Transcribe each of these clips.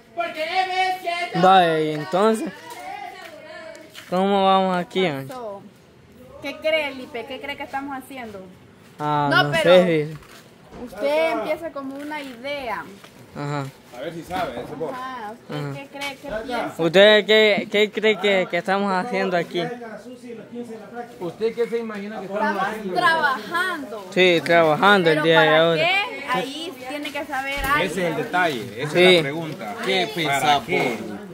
Vale, y entonces, ¿cómo vamos aquí? ¿Qué cree, Lipe? ¿Qué cree que estamos haciendo? No sé. Usted empieza como una idea. Ajá. A ver si sabe, ese vos. ¿Usted qué cree? ¿Qué piensa? ¿Usted qué cree que estamos haciendo aquí? ¿Usted qué se imagina que estamos haciendo? Trabajando. Sí, trabajando el día de ¿Para ahora. qué? Ahí tiene que saber algo. Ese es el detalle, esa Sí. es la pregunta. ¿Qué ¿Para pensás qué?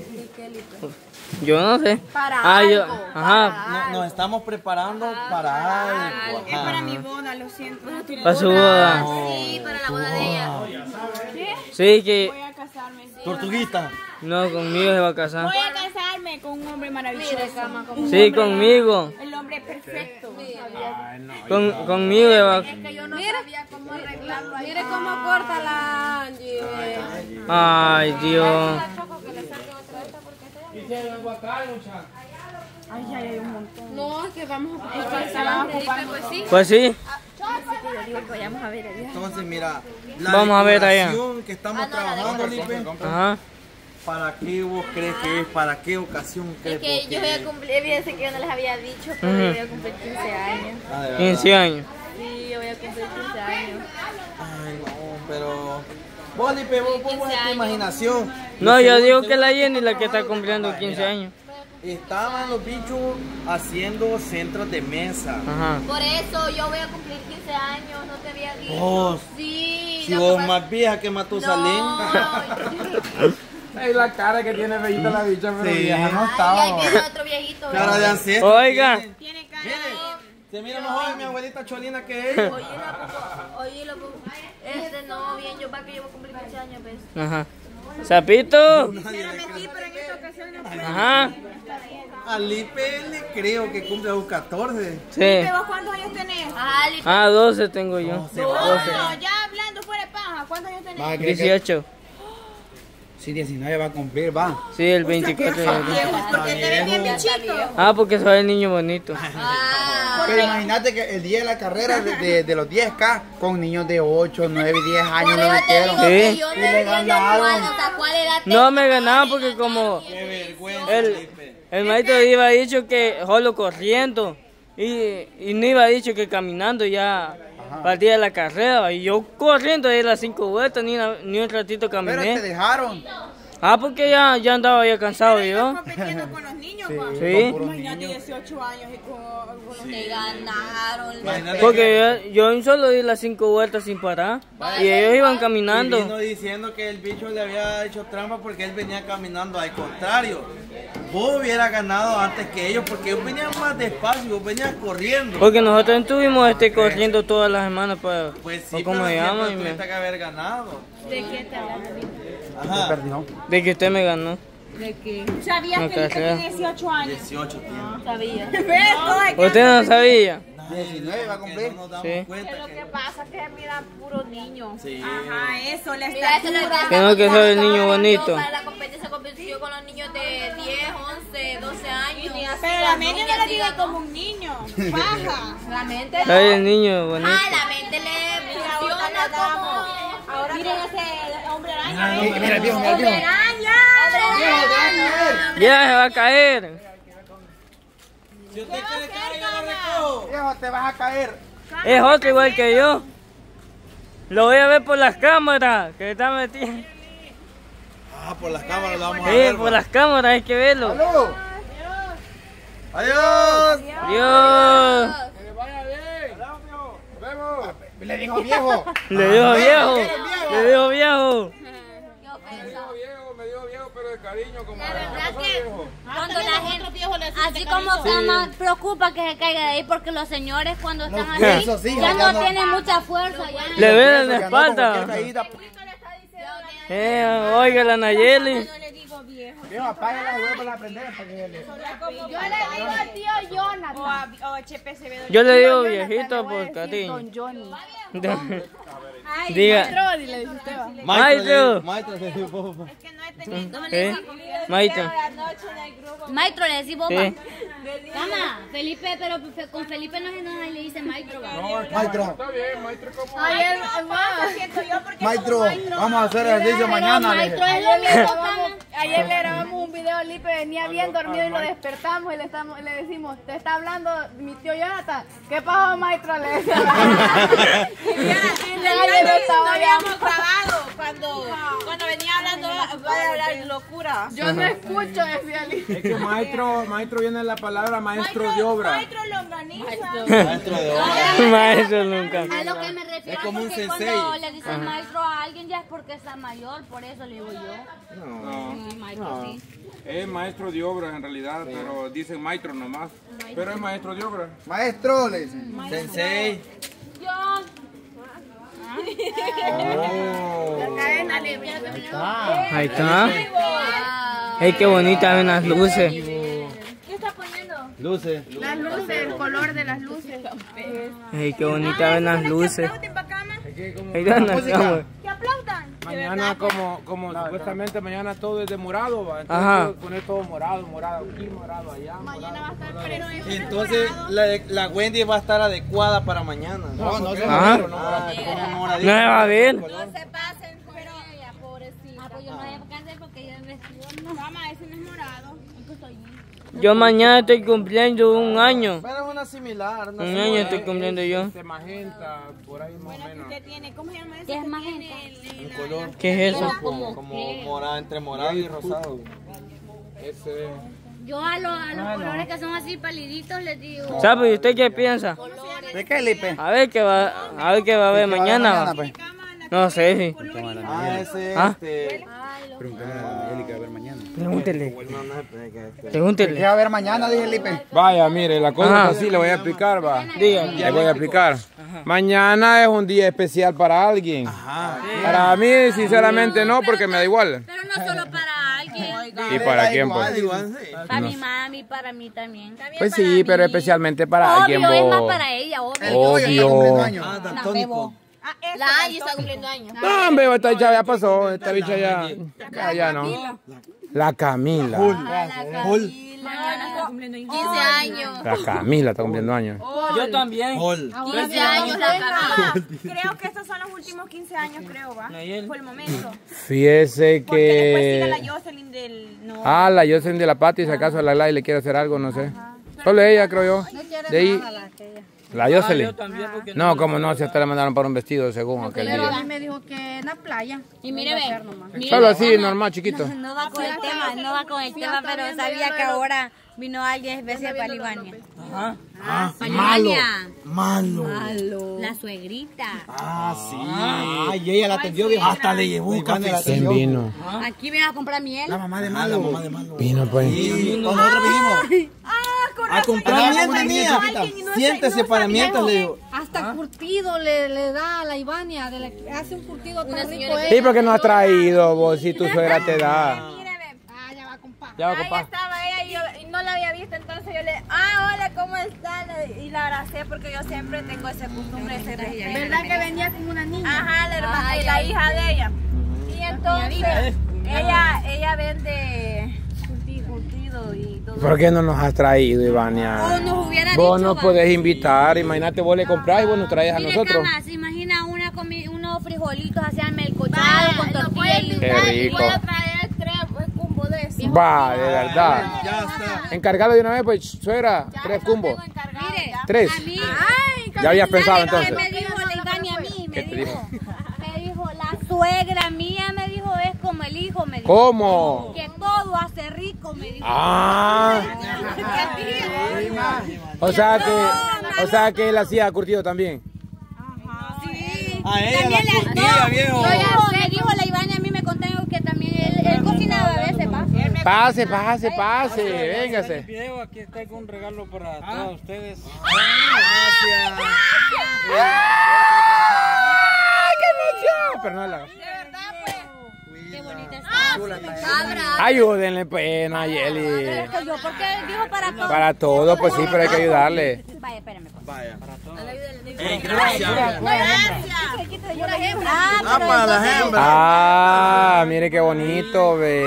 Yo no sé. Para algo. Ajá. Nos estamos preparando para algo. Es para mi boda, lo siento. Para su boda. Sí, para la boda de ella. ¿Qué? Sí, que Voy a casarme. Tortuguita. no, conmigo se va a casar. Voy a casarme con un hombre maravilloso. Un Sí, hombre- conmigo. El hombre perfecto. Ay, no. Conmigo se va. Es que yo no sabía cómo arreglarlo ahí. Mire cómo corta la Angie. Ay, Dios. Ay, ya hay un montón. No, es que vamos a Pues sí. Pues sí. Yo digo que vayamos a ver allá. Entonces, mira, Vamos a ver allá. decoración que estamos trabajando, Lipe, Ajá. ¿para qué vos crees que es? ¿Para qué ocasión crees Es que vos yo voy a cumplir, fíjense que yo no les había dicho, pero yo voy a cumplir 15 años. Ah, de verdad. 15 años. Sí, yo voy a cumplir 15 años. Ay, no, pero... Vos, Lipe, vos es tu años. imaginación. No, yo digo que la Jenny la que está cumpliendo 15 años. Estaban los bichos haciendo centros de mesa. Ajá. Por eso yo voy a cumplir 15 años, no te había dicho. Vos, Sí, si lo vos que más vieja que Matusalén. Es la cara que tiene bellita la bicha, pero Sí. vieja no Ay, estaba. ahí viene otro viejito. Cara de ancestro. Oiga. Tiene cara Mire, de... se mira más joven mi abuelita Cholina que ella. Oye, no, bien, yo para que yo voy a cumplir 15 años, ¿ves? Ajá. Sapito. Quisiera mentir, pero en esta ocasión no puedo. Ajá. A Lipe le creo que cumple los 14. Sí. ¿Vos cuántos años tenés? Ajá, Lipe. 12 tengo yo. No, ya hablando fuera de paja, ¿cuántos años tenés? 18. Si 19 va a cumplir, va. Sí, el 24 de abril. Porque te ves bien bichito. Ah, porque soy el niño bonito. Ah, Pero imagínate que el día de la carrera de los 10K con niños de 8, 9 y 10 años por lo eso te metieron. digo que Sí. yo no Y le entiendo ganaron. cuál, o sea, cuál edad No me tengo. ganaba porque como Qué vergüenza, el, Lipe. el maestro iba dicho que solo corriendo y no iba dicho que caminando ya partía de la carrera y yo corriendo de las 5 vueltas ni un ratito Pero te caminé. dejaron. Ah, porque ya andaba ya cansado yo. Compitiendo con los niños, pa. Sí. Imagínate 18 años y con los Te ganaron. Imagínate Porque yo solo di las 5 vueltas sin parar y ellos iban Y vino caminando. diciendo que el bicho le había hecho trampa porque él venía caminando. Al contrario, vos hubieras ganado antes que ellos porque ellos venían más despacio, vos venías corriendo. Porque nosotros estuvimos corriendo todas las semanas para Pues sí, ¿cómo pero se llama? siempre tuviste que haber ganado. ¿De qué te hablas? Ajá, Perdió. De que usted me ganó. ¿De qué? ¿Sabías No que te Lipe creas. tiene 18 años? 18 tiene. Sabía. ¿Ves? Todo es que- ¿Usted no sabía? 19 va a cumplir. No nos damos Sí. cuenta Lo que pasa es que mira puro niño. Sí. Ajá, eso, la Mira, eso es lo estatura. Que no, que soy el niño Yo bonito. para la competencia compitió con los niños de 10, 11, 12 años. Pero la mente no la diga como un niño. Baja. La mente. Soy el niño bonito. Ah, la mente le funciona como. Ahora miren ese hombre araña. Mira el viejo, mira el ¡Hombre viejo. araña! Ya se va a caer. Si usted quiere caer, yo lo recojo. Viejo, te vas a caer. Es otro igual que yo. Lo voy a ver por las cámaras que está metido. Ah, por las cámaras lo vamos a Sí, ver. por va. las cámaras hay que verlo. ¡Salud! Adiós. Dios. Le dijo viejo. Le dijo viejo. Le dijo viejo. Me dio viejo, pero de cariño, como La verdad que cuando la gente, así como Sama preocupa que se caiga de ahí porque los señores cuando están así eso sí, ya ya no tienen mucha fuerza. Ya. Le ven en la Ya no, con espalda. cualquier caída. Oiga la Nayeli. No le digo viejo. Viejo, apágala y vuelve a aprender para que le... Yo le digo al tío Jonathan. O HP Acevedo. Yo le digo viejito por cariño. Don Johnny. Diga. Maestro, dile, dice usted, va. Maestro. Maestro, Es que no he tenido. Maestro. Maestro, le decís vos. Sí. Cama, Felipe, pero con Felipe no le dice maestro. Maestro, Ayer, siento yo porque maestro, vamos a hacer ejercicio mañana. le dije. Maestro es lo mismo, Cama. ayer le grabamos un video a Lipe, venía bien dormido y lo despertamos y le decimos, te está hablando mi tío Jonathan. ¿Qué pasó, maestro? Le decía. No habíamos grabado cuando venía hablando, va a hablar locura. Yo no escucho, decía Lipe. Es que maestro viene la palabra maestro de obra. Maestro lo organiza. Maestro de obra. Maestro nunca. A lo que me refiero Es como un porque sensei. cuando le dicen maestro a alguien ya es porque está mayor, por eso le digo yo. No, Sí, maestro, sí. es maestro de obra en realidad, pero dicen maestro nomás. Pero es maestro de obra. Maestro, le dicen. Sensei. Yo. Ahí está. Ey, qué bonitas ven las luces. ¿Qué está poniendo? Luces. Las luces, el color de las luces. Ey, qué bonitas ven las luces. Ahí están las cámaras. Que aplaudan. Mañana como supuestamente mañana todo es de morado, ¿va? Ajá. Entonces poner todo morado aquí, morado allá. Mañana va a estar precioso. Entonces la Wendy va a estar adecuada para mañana. No se Ajá. Como No me va a ver. No se pasen, pero ella, pobrecita. Ah, pues yo no voy a alcanzar porque yo me vestido no. Mamá, ese no es morado. Yo mañana estoy cumpliendo un año. Pero es una similar. Un año estoy cumpliendo yo. De magenta, por ahí más o menos. ¿Qué tiene? ¿Cómo se llama eso? ¿Qué es que magenta? tiene Un color ¿Qué es eso? como morado, entre morado y rosado. Ese Yo a los colores que son así paliditos les digo. ¿Sabe usted qué piensa? ¿De qué, Lipe? A ver qué va a ver mañana. Va. pues. No sé, sí. Ah, ese Ah. Pregúntale a Miguel que va a ver mañana. Pregúntele. ¿Qué Pregúntele. va a ver mañana? Dije Lipe. Vaya, mire, la cosa Ajá. es así, le voy a explicar, va. Diga. Le voy a explicar. Mañana es un día especial para alguien. Para mí, sinceramente, no, porque me da igual. Pero no solo para alguien. ¿Y para quién, pues? Para mi mami, para mí también. Pues sí, pero especialmente para alguien, Obvio, es más vos. para ella, obvio. Obvio. No, bebo. La Angie está cumpliendo años. No, hombre, esta bicha ya pasó. Esta bicha ya no. La Camila. Mañana está cumpliendo 15 años. La Camila está cumpliendo años. Yo también. 15 años la Camila. Creo que estos son los últimos 15 años, creo, va. Por el momento. Fíjese Porque después sigue que... la Jocelyn del... No. Ah, la Jocelyn de la Pati, si acaso la Lai le quiere hacer algo, no sé. Solo ella, creo yo. De ahí... La Jocelyn. porque No, como no, si a usted le mandaron para un vestido según aquel Pero a mí día. me dijo que en la playa. Y mire, ve. Mire, Solo así, normal, chiquito. No va con el tema, no va con el tema, pero sabía que ahora vino alguien especial para Libania. Ajá. Para Libania. Malo. La suegrita. Ah, sí. Ay, ella la atendió bien. Hasta le llevó un café. ¿Quién vino? Aquí me vas a comprar miel. La mamá de Malo. La mamá de Malo. Vino, pues. Nosotros vinimos A comprar miel tenía. Siéntese para mientras le digo. Hasta curtido le da a la Ivania, hace un curtido tan rico. ¿Y por qué no has traído vos si tu suegra te da? Ya va, compa. Ya va, Ahí compa. estaba ella y yo no la había visto, entonces yo le... Ah, hola, ¿cómo están? Y la abracé porque yo siempre tengo ese costumbre de ser respeto. ¿Verdad que venía como una niña? Ajá, la hermana y la hija de ella. Y entonces ella vende curtido y todo. ¿Por qué no nos has traído, Ivania? O nos hubiera Vos dicho, nos podés invitar, imagínate, vos le comprás y vos nos traes a Mire, nosotros. Cama, se imagina unos frijolitos así al melcochado con tortilla y Qué rico. Voy a traer 3 cumbos de eso. Va, de verdad. Ya está. Encargalo de una vez, pues, suegra, 3 cumbos. Mire, 3. a mí, Ya habías pensado ¿sabe qué entonces. me dijo la Ivania a mí? ¿Qué te dijo? Me dijo, la suegra mía, me dijo, es como el hijo, me dijo. ¿Cómo? Que todo hace rico, me dijo. Ah, o sea que él hacía curtido también. Sí. A ella También la le- curtía, no, viejo. me dijo la Ivania, a mí me contaron que también él cocinaba a veces, ¿va? Pase, véngase. Video, aquí tengo un regalo para todos ustedes. Pero no la... Qué bonita está. Ayúdenle, pues, Nayeli. Yo, porque dijo para todos. Para todo, pues sí, pero hay que ayudarle. Vaya, espérame, pues. Vaya. Gracias. Para las hembras. Ah, mire qué bonito, ve.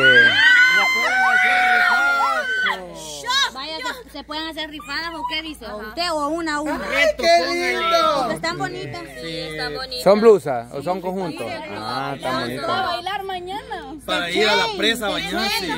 Vaya, ¿se pueden hacer rifadas o qué dice? ¿O usted o una a una? ¡Ay, qué lindo! ¿Están bonitas? Sí, está bonito. ¿Son blusas o son conjuntos? Ah, están ¿A bonitos. bailar mañana? Para ir a la presa a bañarse.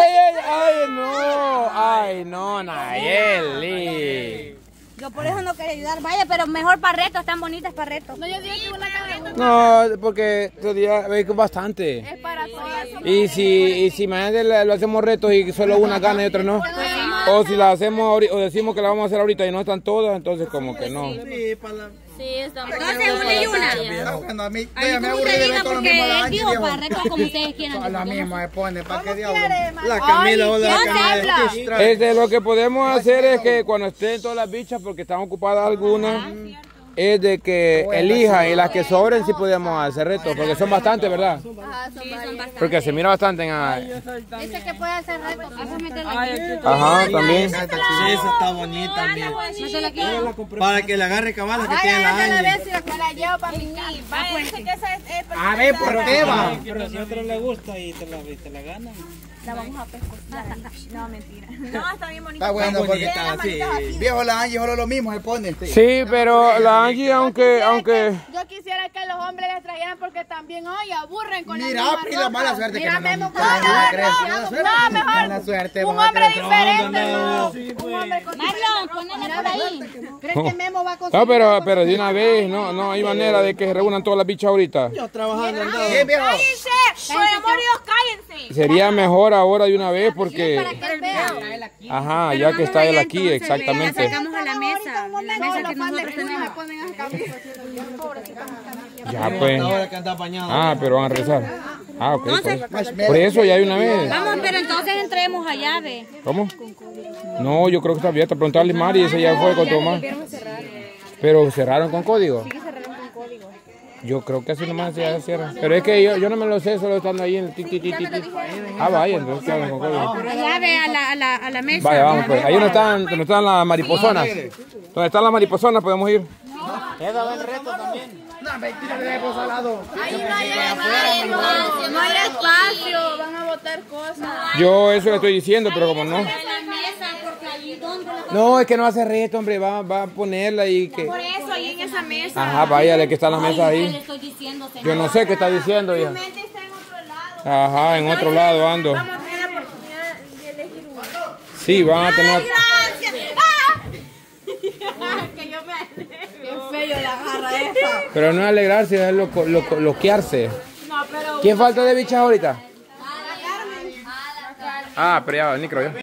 ¡Ay, no, Nayeli! Yo por eso no quería ayudar. Vaya, pero mejor para retos, están bonitas para retos. No, yo digo que una cada uno. No, porque todavía es bastante. Es para todas. Y si mañana lo hacemos retos y solo una gana y otra no. O si la hacemos o decimos que la vamos a hacer ahorita y no están todas, entonces como que no. Sí, para la... Sí, está bonito. Entonces una y una. Bueno, a mí Ay, me como aburrí usted de ver diga, todo lo porque mismo a la él Angie, dijo viejo. para retos como ustedes quieran. La misma se pone, ¿para qué diablo? La Camila, hola, la Camila. Lo que podemos hacer es que cuando estén todas las bichas, porque están ocupadas algunas, es de que elijan y las que sobren sí podemos hacer retos, porque son bastantes, ¿verdad? Ajá, son varias. Porque se mira bastante en... Dice que puede hacer retos. Ajá, también. Sí, esa está bonita también. Para que le agarre cabalas que tiene la Ay, Angie. ver si me la llevo para mi casa. Dice que esa es A ver, ¿por qué va? Pero si a otro le gusta y te la ganan. La vamos a pescar. No, mentira. No, está bien bonita. Está bueno, porque Bonita, sí. viejo la Angie solo lo mismo se pone. Sí, pero la Angie, aunque... Yo quisiera que los hombres les trajeran porque también hoy aburren con Mira, la misma Pri, la ropa. mala suerte que Mira, no Memo, nos traen, ¿no crees? no, mejor Mala suerte, un vamos a hombre tener- diferente, No, no. sí, Un hombre con Marlon, ponela por ahí. ¿Crees que Memo va a conseguir? No, pero de una vez, no hay manera de que se reúnan todas las bichas ahorita. Yo trabajando en todo. Bien, viejo. ¡Cállense! Por el amor de Dios, cállense. Sería mejor ahora de una vez porque... Para que él vea. Ajá, ya que está él aquí, La exactamente. sacamos a la mesa. La mesa que nosotros tenemos. Ya pues. Ahora que anda bañado. Ah, pero van a rezar. Ah, ok. Por eso ya hay una vez. Vamos, pero entonces entremos allá, ve. ¿Cómo? No, yo creo que está abierta. Preguntarle a Mari, ese ya fue con tu mamá. Pero cerraron con código. Sí, cerraron con código. Yo creo que así nomás se cierra. Pero es que yo no me lo sé, solo estando ahí en el ti. Ah, vaya, entonces que hablan con código. Allá, ve, a la mesa. Vaya, vamos pues. Ahí donde están las mariposonas. Donde están las mariposonas podemos ir. No, mentira, le dejo salado. Ahí no hay espacio, no hay espacio, van a botar cosas. Yo eso le estoy diciendo, pero como no. A la mesa, porque allí donde la... No, es que no hace reto, hombre. Va a ponerla y que... Por eso, ahí en esa mesa. Ajá, váyale que está la mesa Le ahí. estoy diciendo, señor. Yo no sé qué está diciendo ella. Mente está en otro lado. Ajá, en otro lado ando. Vamos a tener la oportunidad de elegir uno. Sí, van a tener... ¡Gracias! Que yo me Qué feo la jarra esa. Pero no es alegrarse, es loquearse. No, pero... ¿Quién falta de bichas ahorita? Ah, pero ya va, ni creo yo.